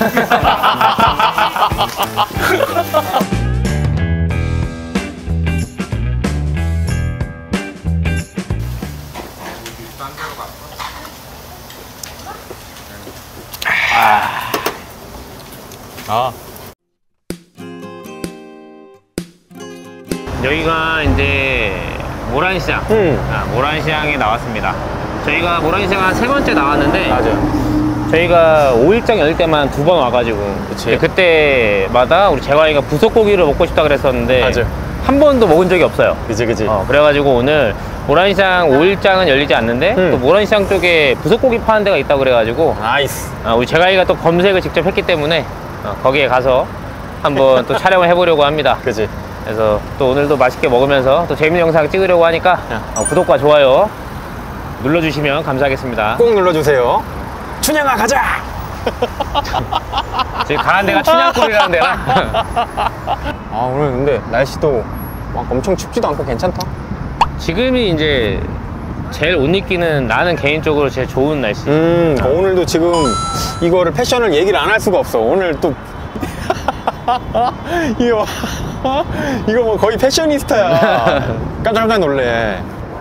여기가 이제 모란시장. 모란시장에 나왔습니다. 저희가 모란시장 한 3번째 나왔는데, 맞아요. 저희가 5일장 열 때만 2번 와가지고, 그때마다 우리 재환이가 부속고기를 먹고 싶다 그랬었는데, 맞아요. 한 번도 먹은 적이 없어요. 그치. 그래가지고 오늘 모란시장 5일장은 열리지 않는데, 또 모란시장 쪽에 부속고기 파는 데가 있다고 그래가지고, 나이스. 우리 재환이가 또 검색을 직접 했기 때문에 거기에 가서 한번 또 촬영을 해보려고 합니다. 그치. 그래서 또 오늘도 맛있게 먹으면서 또 재밌는 영상 찍으려고 하니까 구독과 좋아요 눌러주시면 감사하겠습니다. 꼭 눌러주세요. 춘향아 가자. 지금 가는 데가 춘향골이라는 데라. 아, 오늘 근데 날씨도 막 엄청 춥지도 않고 괜찮다. 지금이 이제 제일 옷 입기는 나는 개인적으로 제일 좋은 날씨. 오늘도 지금 이거를 패션을 얘기를 안 할 수가 없어. 오늘 또 이거 뭐 거의 패셔니스타야. 깜짝 놀래.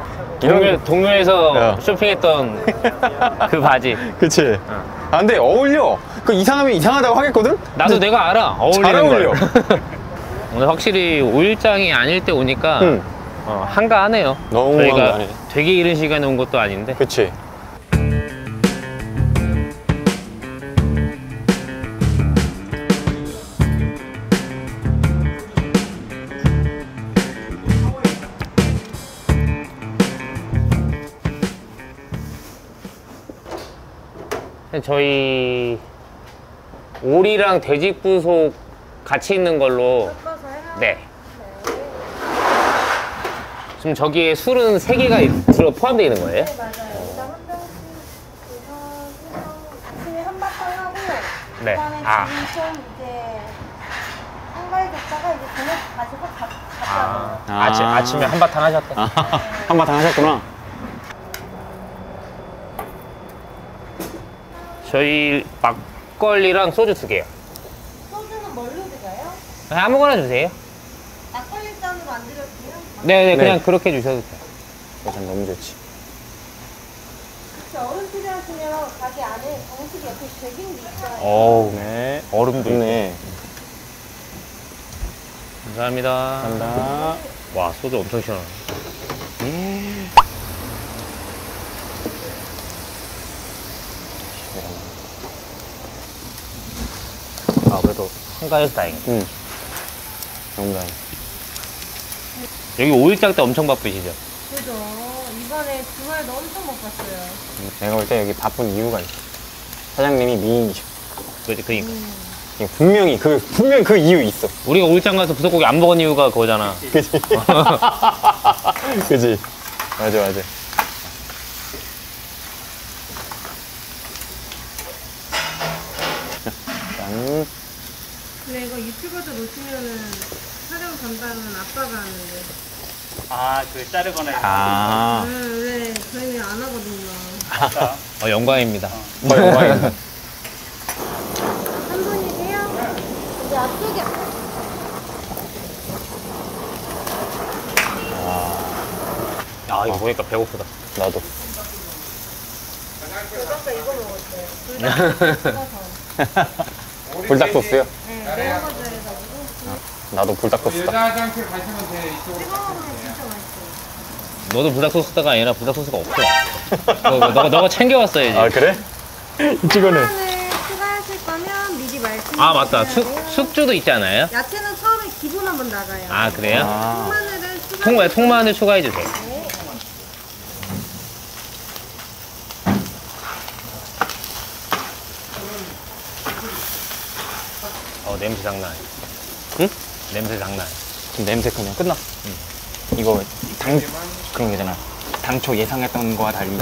동묘에서 쇼핑했던 그 바지. 그치. 아, 근데 어울려. 그 이상하면 이상하다고 하겠거든? 나도 내가 알아. 어울리는 잘 어울려. 걸. 오늘 확실히 5일장이 아닐 때 오니까 한가하네요. 너무 저희가 한가하네. 되게 이른 시간에 온 것도 아닌데. 그치. 저희 오리랑 돼지부속 같이 있는 걸로. 네. 지금 저기에 술은 3개가 포함되어 있는 거예요? 네, 맞아요. 일단 한 병씩 아침에 한바탕 하고, 네. 그다음에 지금 좀 이제 한가위 뒀다가 이제 저녁 가지고 갔다 와요. 아침에 한바탕 하셨다. 한바탕 하셨구나. 저희 막걸리랑 소주 2개요. 소주는 뭘로 드려요? 아무거나 주세요. 막걸리 잔으로 안 드려도 돼요? 네네, 그냥 그렇게 주셔도 돼요. 전 너무 좋지. 혹시 얼음 필요하시면 가게 안에 정식 옆에 제빙도 있어요. 어우, 네. 얼음도 좋네. 감사합니다. 감사합니다. 와, 소주 엄청 시원하네. 그래도 한가해서 다행이다. 너무 다행이다. 여기 5일장 때 엄청 바쁘시죠? 그죠. 이번에 주말도 엄청 못 갔어요. 내가 볼 때 여기 바쁜 이유가 있어. 사장님이 미인이셔. 그러니까. 분명히 그 이유 있어. 우리가 5일장 가서 부속고기 안 먹은 이유가 그거잖아. 그치. 그치. 맞아. 짠. 근데 이거 유튜버들 오시면은 촬영 담당은 아빠가 하는데. 그 자르거나 네, 저희는 안 하거든요. 영광입니다. 영광입니다. 한 분이세요? 이제 앞쪽에. 이거 보니까 배고프다. 나도. 아까 이거 먹었어요. 불닭 소스요? 네, 매운 거 좋아해가지고. 나도 불닭 소스다. 화장실 가시면 돼. 이쪽으로. 뜨거우면 진짜 맛있어요. 너도 불닭소스다가 아니라 불닭소스가 없어. 너가 챙겨왔어야지. 아, 그래? 찍어내. 야채를 추가하실 거면 미리 말씀해 맞다. 주셔야 돼요. 숙주도 있지 않아요? 야채는 처음에 기본 한번 나가요. 그래요? 통마늘을 추가. 통마늘 추가해주세요. 네. 냄새 장난 아니야. 응? 냄새 장난 아니야. 지금 냄새 그냥 끝났어. 이거 그런 게잖아. 당초 예상했던 거와 달리.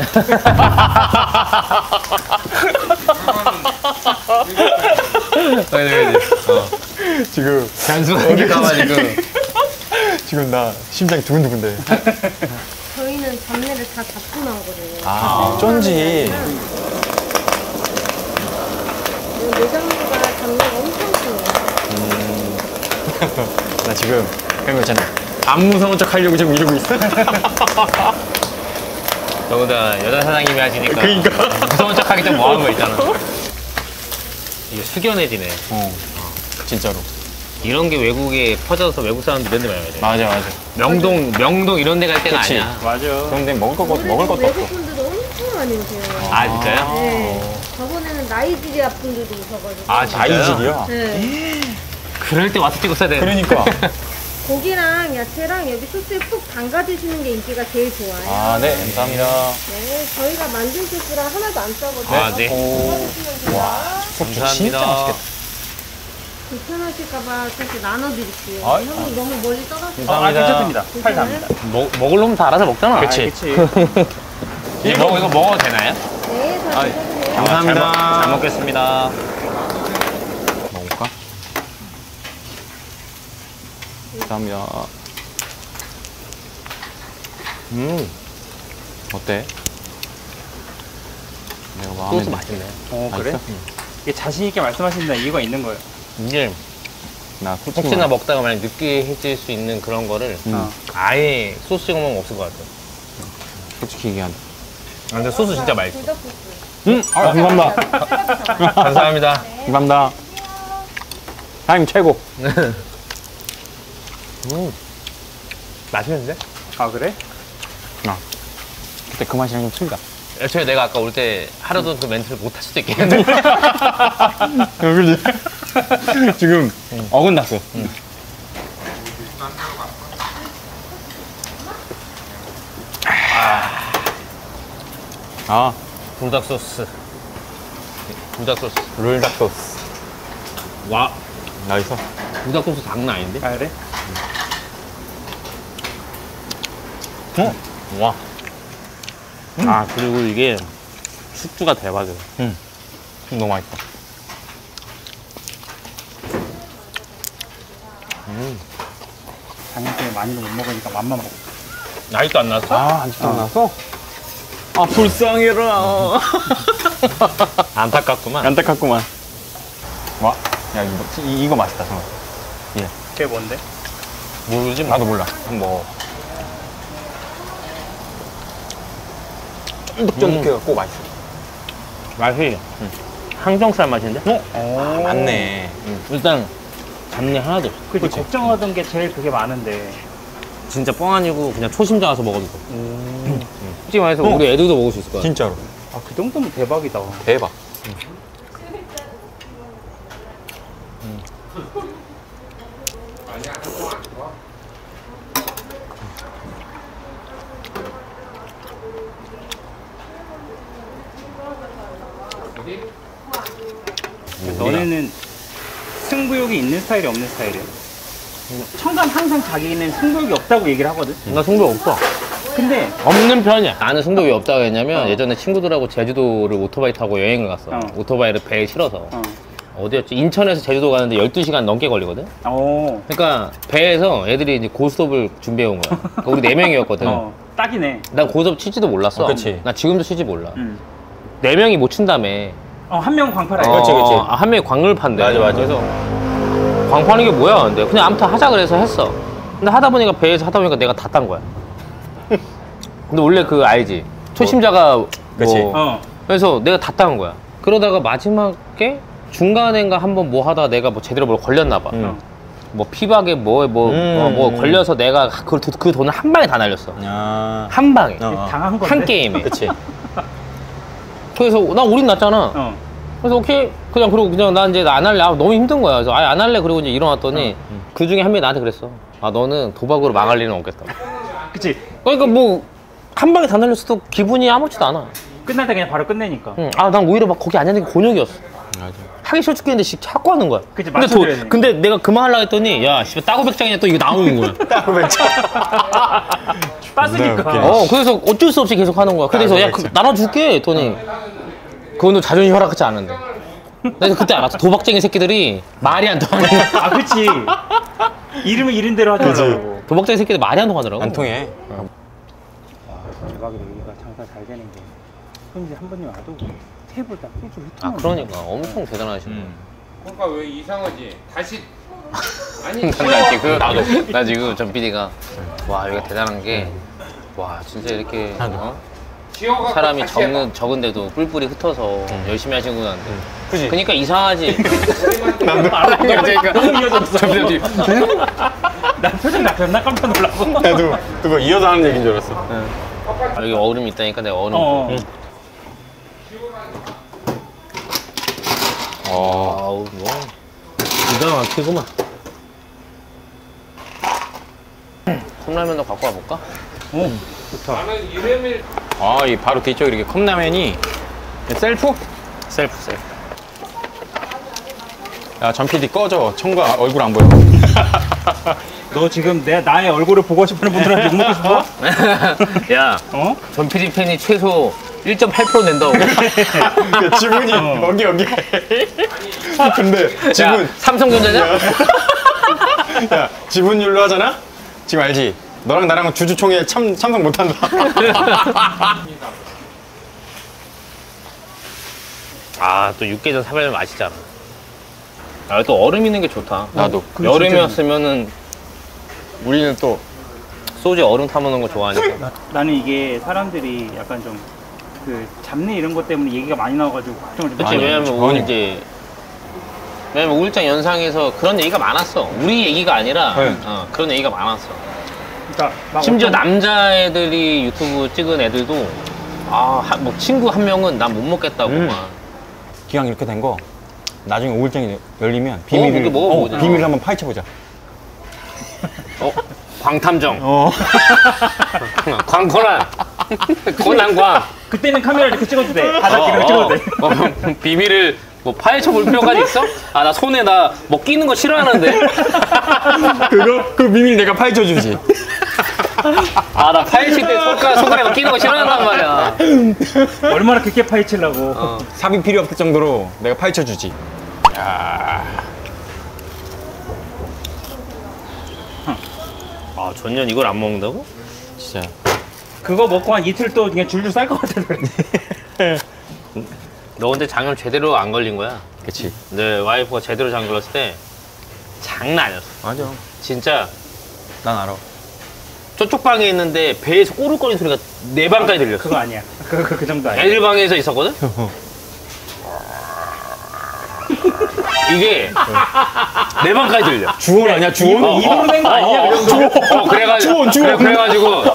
지금 단순하게 가가지고. 지금 나 심장이 두근두근대. 저희는 잡내를 다 잡고 나오거든요. 어쩐지. 내장류가 감각 엄청 심해요. 나 지금 그런 거 있잖아. 안 무서운 척 하려고 지금 이러고 있어. 너보다 여자 사장님이 하시니까 그러니까. 무서운 척 하기 좀 뭐하는 거 있잖아. 이게 숙연해지네. 진짜로. 이런 게 외국에 퍼져서 외국 사람들 이런 데 많이 가요. 맞아, 맞아. 명동 이런 데 갈 때가 그치. 아니야. 맞아. 그런데 먹을 것도 없어. 외국 분들도 엄청 많이 오세요. 아, 진짜요? 네. 저번에는 나이지리아 분들도 오셔가지고. 아, 진짜요? 나이질이야. 네. 그럴 때 와서 찍었어야 되는데. 그러니까. 고기랑 야채랑 여기 소스에 푹 담가 드시는 게 인기가 제일 좋아요. 아, 네, 감사합니다. 네, 저희가 만든 소스랑 하나도 안 써거든요. 아, 네. 오, 드시면 돼요. 진짜 맛있겠다. 불편하실까봐 사실 나눠드릴게요. 아, 형님 너무 멀리 떠나서. 괜찮습니다. 팔 답니다. 먹을 놈 다 알아서 먹잖아. 그치. 그치. 이거 먹어도 되나요? 네, 잘 드셔주세요. 감사합니다. 잘 먹겠습니다. 먹을까? 감사합니다. 어때? 내가 마음에 소스 드- 맛있네. 그래? 맛있어? 이게 자신있게 말씀하시는 이유가 있는 거예요. 이게 나 솔직히 혹시나 말해. 먹다가 만약 느끼해질 수 있는 그런 거를 어. 아예 소스 찍어 먹으면 없을 것 같아. 솔직히 얘기한다. 아, 근데 소스 진짜 맛있어. 불닭 소스. 감사합니다. 감사합니다. 감사합니다. 사장님 최고. 맛있는데? 아, 그래? 그때 그 맛이랑 좀 틀리다. 애초에 내가 아까 올 때 하루도 그 멘트를 못 할 수도 있겠는데. 그지? 지금 어긋났어. 아, 불닭 소스. 불닭 소스. 룰닭 소스. 와, 맛있어. 불닭 소스 장난 아닌데? 아, 그래? 와. 아, 그리고 이게 숙주가 대박이야. 너무 맛있어. 작년 때문에 많이도 못 먹으니까 맛만 먹고. 아직도 안 났어? 아, 아직도 안 나왔어? 아, 불쌍해라. 안타깝구만. 안타깝구만. 와, 야, 이거 맛있다, 정말. 그게 뭔데? 모르지? 나도 몰라. 한번 먹어. 쫀득쫀득해갖고 맛있어. 맛이 항정살 맛인데? 아, 맞네. 일단 잡내 하나도 없어. 그치, 걱정하던 게 제일 그게 많은데. 진짜 뻥 아니고 그냥 초심자 가서 먹어도 돼. 솔직히 말해서 우리 애들도 먹을 수 있을 거야. 진짜로. 아, 그 정도면 대박이다. 대박. 너네는 승부욕이 있는 스타일이 없는 스타일이야? 청담 항상 자기는 승부욕이 없다고 얘기를 하거든? 나 승부 없어. 근데 없는 편이야. 나는 승부욕이 없다고 했냐면 예전에 친구들하고 제주도를 오토바이 타고 여행을 갔어. 오토바이를 배에 실어서. 어디였지? 인천에서 제주도 가는데 12시간 넘게 걸리거든? 그러니까 배에서 애들이 이제 고스톱을 준비해 온 거야. 그러니까 우리 4명이었거든. 딱이네. 난 고스톱 칠지도 몰랐어. 그치. 나 지금도 칠지 몰라. 4명이 못 친다며. 한 명 광팔아. 그치, 그치. 한 명이 광을 판대. 맞아, 맞아. 그래서 광 파는 게 뭐야? 근데 그냥 아무튼 하자 그래서 했어. 근데 하다 보니까 배에서 하다 보니까 내가 다 딴 거야. 근데 원래 그 알지? 초심자가 그치. 뭐 그래서 내가 다 딴 거야. 그러다가 마지막에 중간엔가 한번 뭐 하다가 내가 뭐 제대로 뭘 걸렸나 봐. 뭐 피박에 뭐 걸려서 내가 그 돈을 한 방에 다 날렸어. 아. 한 방에. 당한 건데? 한 게임에. 그치. 그래서 나 우린 났잖아. 그래서 오케이 그냥 그러고 그냥 나 이제 안 할래. 아, 너무 힘든 거야. 그래서 아예 안 할래. 그리고 이제 일어났더니 그 중에 한 명이 나한테 그랬어. 아 너는 도박으로 망할 일은 없겠다. 그치. 그러니까 뭐 한 방에 다 날렸어도 기분이 아무렇지도 않아. 끝날 때 그냥 바로 끝내니까. 아 난 오히려 막 거기 앉는 게 곤욕이었어. 맞아. 하기 싫어 죽겠는데 자꾸 하는 거야. 그치, 근데, 맞춰줘야 되니까. 근데 내가 그만하려고 했더니 야 씨발 따고백장이냐 또 이거 나오는 거야. 빠지니까. 그래서 어쩔 수 없이 계속 하는 거야. 그래서 야 나눠줄게 했더니 그건 너 자존심 허락하지 않은데. 그래서 그때 알았어. 도박쟁이 새끼들이 말이 안 통하는 거야. 아, 그치. 이름은 이름 대로 하더라고. 도박쟁이 새끼들 말이 안 통하더라고. 안 통해. 대박이다. 여기가 장사 잘 되는 게. 손님들 한 번님 와도 테이블 다 꿀줄 아 흩어놓는 그러니까 엄청 대단하시네. 그러니까 왜 이상하지? 다시 아니 나 지금 전 PD가 와 여기가 대단한 게 와 진짜 이렇게 사람이 적은데도 뿔뿔이 흩어서 열심히 하시구나. 그지? 그러니까 이상하지. 너무 이어졌어. 난 표정 잡혔나 깜짝 놀랐어. 나도 그거 이어서 하는 얘기인 줄 알았어. 여기 얼음이 있다니까 내가 얼음. 아우 뭐 기가 막히구만. 컵라면도 갖고 와볼까? 나는 이름을 아, 이 바로 뒤쪽 이렇게 컵라면이 셀프? 셀프. 야, 전 PD 꺼져. 청과 얼굴 안 보여. 너 지금 나의 얼굴을 보고 싶은 분들한테 욕 먹고 싶어? 야, 전 PD 팬이 최소 1.8% 낸다고. 그 지분이 여기. 근데 지분 야, 삼성전자냐? 야, 지분율로 하잖아? 지금 알지? 너랑 나랑은 주주총회 참석 못한다. 아, 또 육개장 사발면 맛있잖아. 아, 또 얼음 있는 게 좋다. 나도. 여름이었으면은 우리는 또 소주에 얼음 타먹는 거 좋아하니까. 나는 이게 사람들이 약간 좀 그 잡내 이런 것 때문에 얘기가 많이 나와가지고 걱정을 좀 그치, 많이 해요. 왜냐면 우울장 연상에서 그런 얘기가 많았어. 우리 얘기가 아니라 네. 그런 얘기가 많았어. 그러니까 막 심지어 어떤- 남자애들이 유튜브 찍은 애들도 뭐 친구 한 명은 난 못 먹겠다고 막. 기왕 이렇게 된 거 나중에 우울증이 열리면 그게 먹어보자. 비밀을 한번 파헤쳐보자. 광탐정. 광코난. 코난광. 그때는 카메라 이렇게 찍어도 돼. 바닥으로 찍어도 돼. 비밀을 뭐 파헤쳐 볼 필요가 있어? 나 손에 뭐 끼는 거 싫어하는데. 그 비밀 내가 파헤쳐주지. 나 파헤칠 때 손가락에 끼는 거 싫어한단 말이야. 얼마나 깊게 파헤치려고. 삽입 필요 없을 정도로 내가 파헤쳐주지. 야, 전년 이걸 안 먹는다고? 진짜. 그거 먹고 한 이틀 또 그냥 줄줄 쌀 것 같아서 그래. 너 근데 장염 제대로 안 걸린 거야. 그치. 내 와이프가 제대로 장염 걸렸을 때 장난 아니었어. 맞아. 진짜 난 알아. 저쪽 방에 있는데 배에서 꼬르륵거리는 소리가 내 방까지 들렸어. 그거 아니야. 그 정도 아니야. 애들 방에서 있었거든? 이게 내 방까지 들려. 주원 아니야, 주원? 입으로 된 거 아니야? 그 정도. 그래가지고. 그래가지고.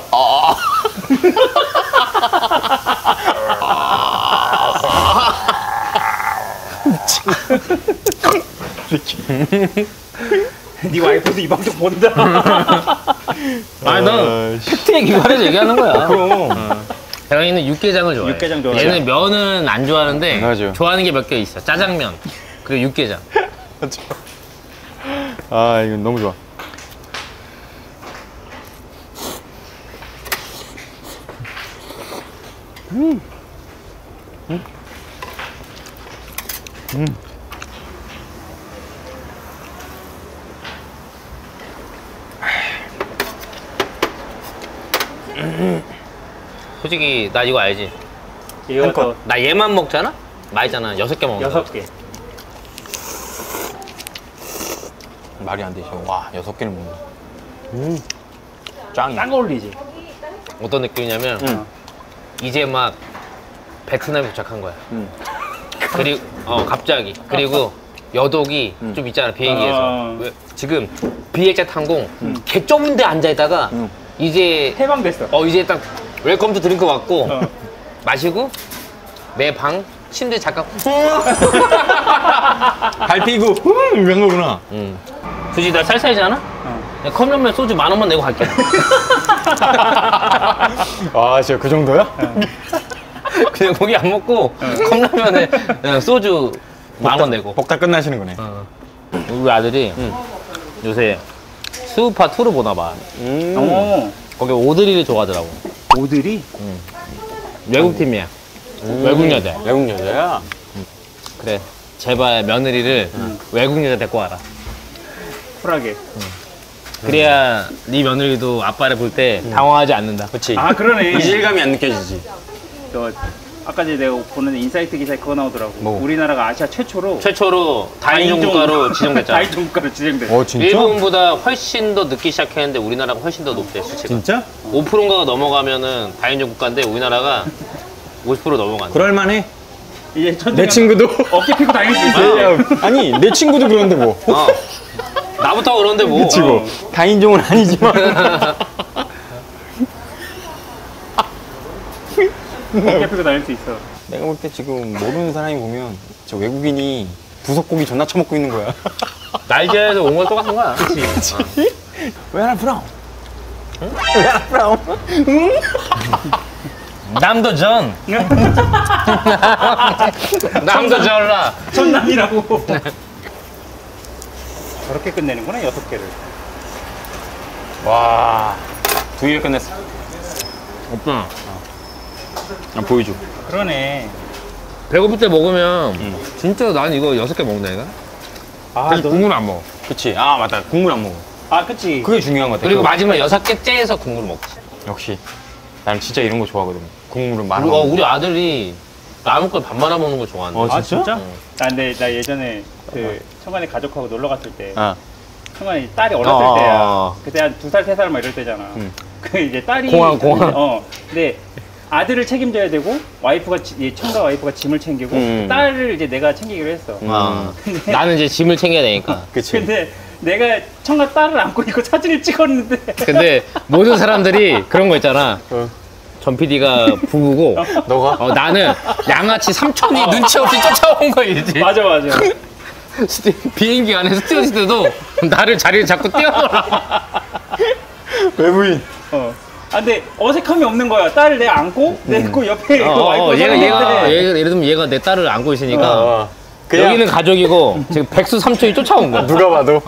네 와이프도 이 방송 본다. 아니, 난 팩트에 기반해서 얘기하는 거야. 그럼. 대강이는 육개장을 좋아해. 육개장 좋아해. 얘는 면은 안 좋아하는데 맞아. 좋아하는 게 몇 개 있어. 짜장면 그리고 육개장. 맞아. 아, 이건 너무 좋아. 솔직히 나 이거 알지? 이거 나 얘만 먹잖아? 맛있잖아. 6개 먹는 거. 6개. 말이 안 되죠. 와, 6개를 먹는다. 짱이야. 딱 어울리지. 어떤 느낌이냐면 이제 막 베트남에 도착한 거야. 그리고 갑자기. 그리고 여독이 좀 있잖아, 비행기에서. 왜, 지금 비행자 항공 개 좁은 데 앉아 있다가 이제 해방됐어. 이제 딱 웰컴 투 드링크 왔고 마시고 내 방 침대 잠깐 발피고 이런 거구나. 굳이 나 쌀쌀이잖아? 그냥 컵라면 소주 10,000원 내고 갈게. 아, 진짜 그 정도야? 그냥 고기 안 먹고 컵라면에 그냥 소주 10,000원 내고. 복다 끝나시는 거네. 우리 아들이 요새 스우파 2를 보나 봐. 거기 오드리를 좋아하더라고. 오들이? 외국 팀이야. 외국 여자. 외국 여자야? 그래. 제발 며느리를 외국 여자 데리고 와라. 쿨하게. 그래야 네 며느리도 아빠를 볼 때 당황하지 않는다. 그치. 아, 그러네. 이질감이 안 느껴지지. 저 아까 전에 내가 보는 인사이트 기사에 그거 나오더라고. 뭐? 우리나라가 아시아 최초로 다인종 국가로 지정됐잖아. 다인종 국가로 지정됐어. 진짜? 일본보다 훨씬 더 늦게 시작했는데 우리나라가 훨씬 더 높대, 수치가. 진짜? 5%인가가 넘어가면은 다인종 국가인데 우리나라가 50% 넘어간다. 그럴만해. 이제 내 친구도. 어깨 피고 다닐 수 있어. 아니, 내 친구도 그런데 뭐. 나부터 그런데 뭐. 그치 뭐. 다인종은 아니지만. 어깨 피고 다닐 수 있어. 내가 볼 때 지금 모르는 사람이 보면 저 외국인이 부석고기 존나 처먹고 있는 거야. 나이지리아에서 온 거 똑같은 거야. 그치? Where are from? Where are from? 남도전. 남도전라. 전남이라고. 저렇게 끝내는구나, 6개를. 와, 2개 끝냈어. 없잖아. 보여줘. 그러네. 배고플 때 먹으면 진짜 난 이거 6개 먹는다 이거. 그래서 국물 안 먹어. 그치. 아, 맞다. 국물 안 먹어. 아, 그치. 그게 중요한 것 같아. 그리고 마지막 6개 째서 국물 먹지. 역시. 난 진짜 이런 거 좋아하거든. 국물을 말아. 우리 아들이 라면 걸 밥 말아 먹는 걸 좋아한다. 아, 진짜? 근데 나 예전에 그 청관에 가족하고 놀러 갔을 때 청관에 딸이 어렸을 때야. 그때 한 2살, 3살 막 이럴 때잖아. 그 이제 딸이 공항. 근데 아들을 책임져야 되고 와이프가 청가 와이프가 짐을 챙기고 딸을 이제 내가 챙기기로 했어. 근데 나는 이제 짐을 챙겨야 되니까. 그치. 근데 내가 청가 딸을 안고 있고 사진을 찍었는데 근데 모든 사람들이 그런 거 있잖아. 전 PD가 부부고 너가? 나는 양아치 삼촌이 눈치 없이 쫓아온 거이지. 맞아. 비행기 안에 스튜어디스도 나를 자리를 잡고 뛰어놀아. 외부인. 아, 근데 어색함이 없는 거야. 딸을 내가 안고 내고 옆에 와이프가 예를 들면 얘가 내 딸을 안고 있으니까 그냥 여기는 가족이고 지금 백수 삼촌이 쫓아온 거야. 누가 봐도.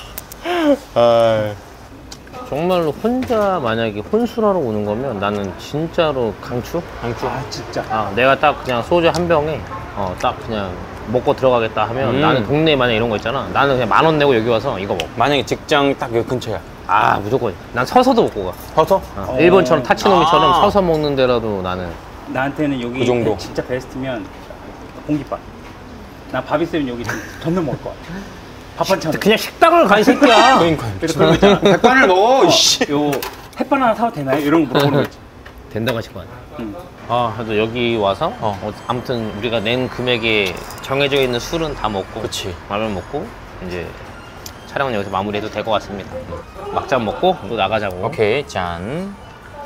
정말로 혼자 만약에 혼술하러 오는 거면 나는 진짜로 강추? 아, 진짜. 내가 딱 그냥 소주 한 병에 딱 그냥 먹고 들어가겠다 하면 나는 동네에 만약 이런 거 있잖아. 나는 그냥 10,000원 내고 여기 와서 이거 먹어. 만약에 직장 딱 여기 근처야. 무조건. 난 서서도 먹고 가. 서서? 일본처럼 타치노미처럼 서서 먹는 데라도 나는. 나한테는 여기 그 정도. 진짜 베스트면 공깃밥. 난 밥 있으면 여기 전혀 먹을 것 같아. 밥 반찬. 그냥 식당을 가, 이 새끼야. 그러니까. 그런 거 있잖아. 백반을 먹어. 이씨. 요 햇반 하나 사도 되나요? 이런 거 물어보는 거 있지. 된다고 하실 거 아니야. 그래도 여기 와서 아무튼 우리가 낸 금액에 정해져 있는 술은 다 먹고, 그치. 라면 먹고 이제 촬영은 여기서 마무리해도 될 것 같습니다. 막잔 먹고 또 나가자고. 오케이, 짠.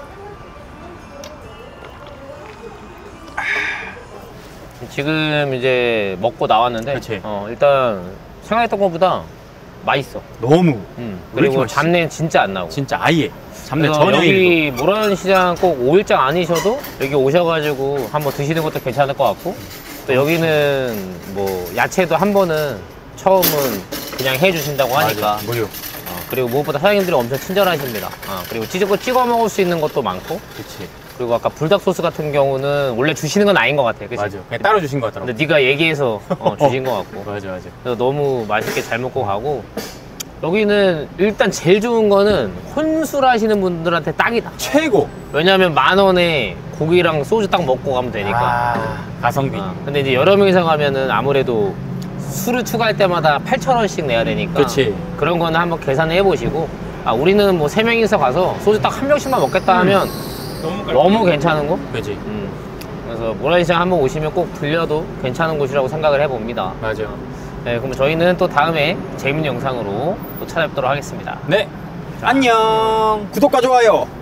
지금 이제 먹고 나왔는데 그치. 일단 생각했던 것보다 맛있어. 너무. 그리고 잡내는 진짜 안 나고. 진짜 아예. 잡내 그래서 전혀. 여기 모란시장 꼭 5일장 아니셔도 여기 오셔가지고 한번 드시는 것도 괜찮을 것 같고, 또 여기는 뭐 야채도 한 번은 처음은 그냥 해주신다고 하니까. 맞아, 무료. 그리고 무엇보다 사장님들이 엄청 친절하십니다. 그리고 찍어 먹을 수 있는 것도 많고. 그치. 그리고 아까 불닭 소스 같은 경우는 원래 주시는 건 아닌 것 같아. 그치? 맞아. 그냥 따로 주신 것 같더라고. 근데 네가 얘기해서 주신 것 같고. 맞아. 그래서 너무 맛있게 잘 먹고 가고, 여기는 일단 제일 좋은 거는 혼술 하시는 분들한테 딱이다. 최고. 왜냐면 10,000원에 고기랑 소주 딱 먹고 가면 되니까. 가성비. 근데 이제 여러 명이서 가면은 아무래도 술을 추가할 때마다 8,000원씩 내야 되니까. 그치. 그런 거는 한번 계산을 해보시고, 우리는 뭐 3명이서 가서 소주 딱 한 병씩만 먹겠다 하면 너무 괜찮은 거? 그치. 그래서 모란시장 한번 오시면 꼭 들려도 괜찮은 곳이라고 생각을 해봅니다. 맞아. 네, 그럼 저희는 또 다음에 재밌는 영상으로 또 찾아뵙도록 하겠습니다. 네. 안녕. 구독과 좋아요.